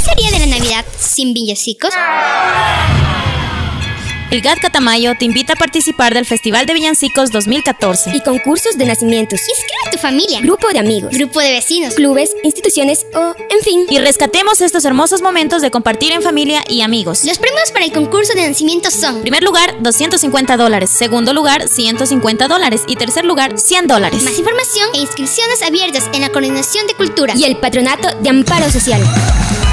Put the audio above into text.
sería de la Navidad sin villancicos? El GAD Catamayo te invita a participar del Festival de Villancicos 2014 y concursos de nacimientos. Inscribe a tu familia, grupo de amigos, grupo de vecinos, clubes, instituciones o, en fin. Y rescatemos estos hermosos momentos de compartir en familia y amigos. Los premios para el concurso de nacimiento son: primer lugar, $250, segundo lugar, $150 y tercer lugar, $100. Más información e inscripciones abiertas en la Coordinación de Cultura y el Patronato de Amparo Social.